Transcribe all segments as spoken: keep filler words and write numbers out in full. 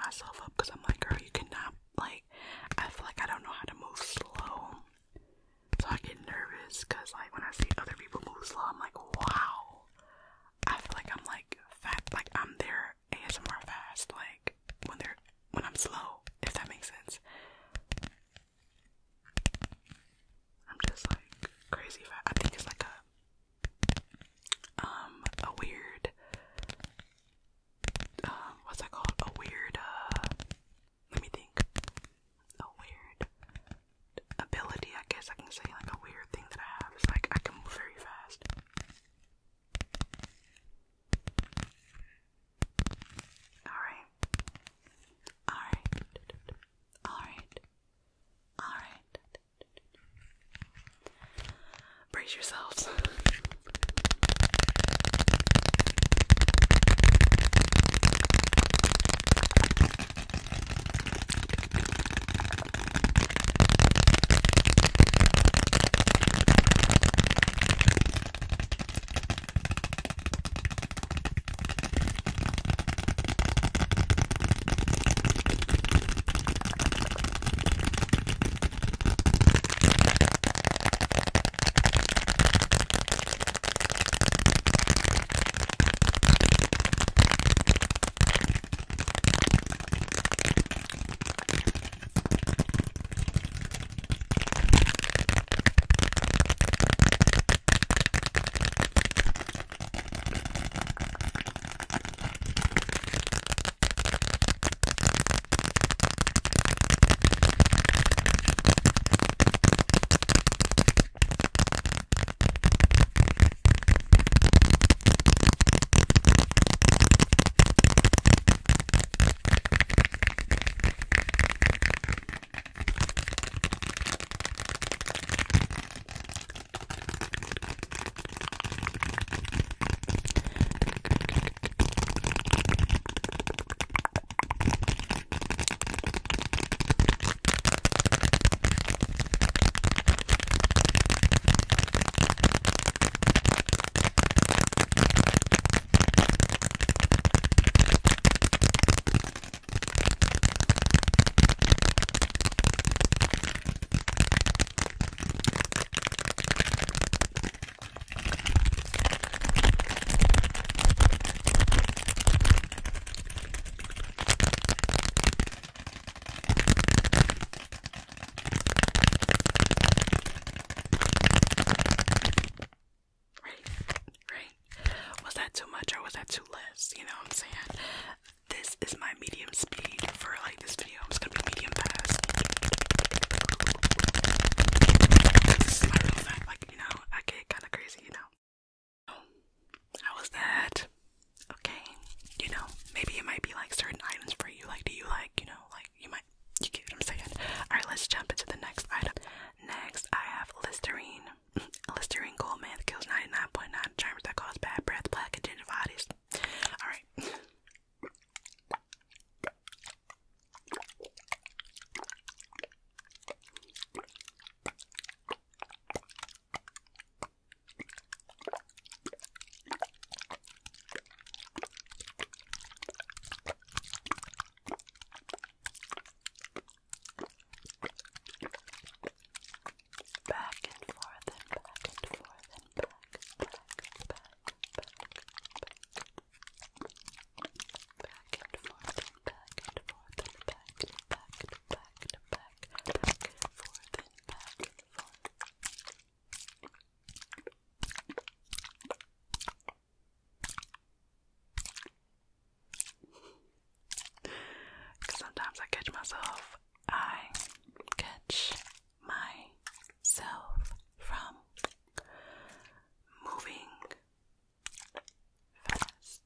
myself up because I'm like, girl, you cannot, like, I feel like I don't know how to move slow. So I get nervous because, like, when I see other people move slow, I'm like, wow. I feel like I'm, like, fat, like, I'm there A S M R fast, like, when they're, when I'm slow, if that makes sense. I'm just, like, crazy fast. I think it's, like, a, um, a weird, um, what's that called? A weird, uh, let me think. A weird ability, I guess I can say, like, a weird thing that I have. It's like, I can move very fast. Alright. Alright. Alright. Alright. Brace yourselves. Too much or was that too less? You know what I'm saying? This is my medium speed for like this video. It's gonna be medium fast. This is my real fact, like, you know, I get kind of crazy, you know. How was that? Okay, you know, maybe it might be like certain items for you. Like, do you like, you know, like you might, you get what I'm saying? Alright, let's jump into the next item. Next, I have Listerine. Listerine Gold Man that kills ninety-nine point nine germs that cause bad breath, plaque, and gingivitis. Alright. Back and forth and back and forth and back, back, back, back, back, back and forth and back and forth and back, back, back, back, back and forth and back and forth. Because sometimes I catch myself. I catch myself from moving fast.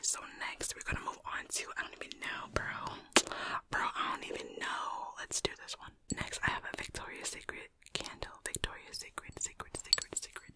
so next we're gonna move on to, I don't even know, bro. Bro, I don't even know. Let's do this one. Next, I have a Victoria's Secret candle. Victoria's Secret, secret, secret, secret.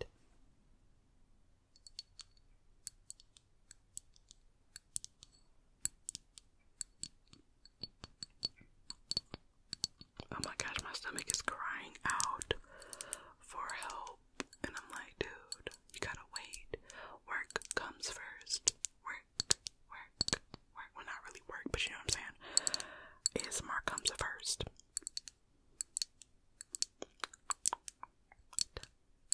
Oh my gosh, my stomach is crying out for help. And I'm like, dude, you gotta wait. Work comes first. Work, work, work. Well, not really work, but you know what I'm saying. A S M R comes first.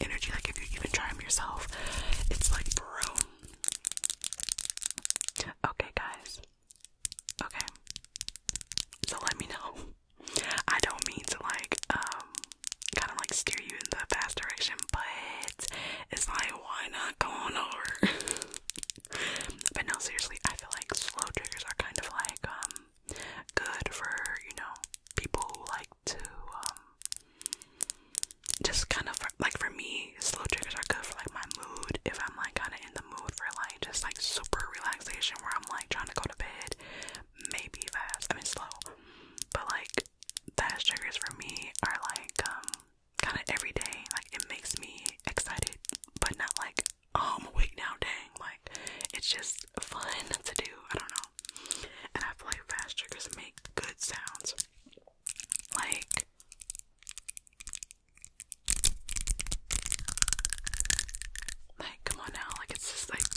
energy. Like if you even try them yourself, it's like, bro. Okay, guys. Okay. So let me know. I don't mean to like um kind of like steer you in the fast direction, but it's like, why not go on over? But no, seriously, I feel like slow triggers are kind of like um good for, you know, people who like to um just kind of like, for me, slow triggers are good for like my mood. If I'm like kind of in the mood for like just like super relaxation where I'm like trying to go to bed, maybe fast, I mean slow. But like fast triggers for me are like um kind of every day. Like it makes me excited, but not like, oh, I'm awake now, dang. Like it's just fun to do. I don't know. And I feel like fast triggers make good sounds. Like like come on now, like it's just like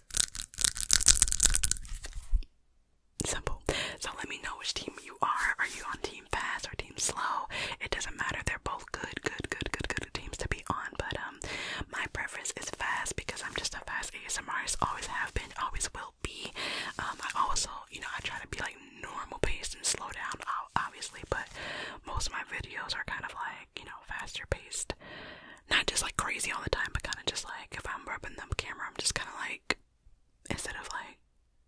simple. So let me know which team you are. Are you on team fast or team slow? It doesn't matter. They're both good, good, good, good, good teams to be on. But um, my preference is fast because I'm just a fast A S M R artist. Always have been, always will be. Um, I also, you know, I try to be like normal paced and slow down, obviously. But most of my videos are kind of like, you know, faster paced. Not just like crazy all the time, but kind of just like if I'm rubbing the camera, I'm just kind of like, instead of like,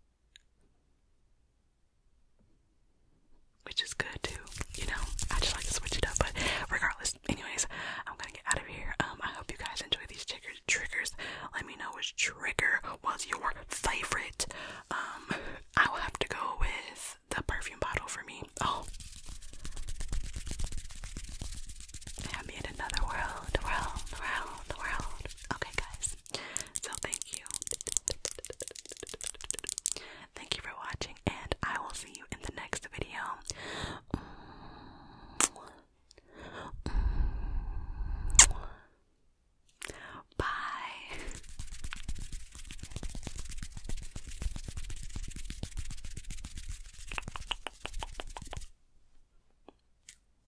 which is good too, you know. I just like to switch it up. But regardless, anyways, I'm gonna get out of here. Um, I hope you guys enjoy these triggers. Triggers. Let me know which trigger was your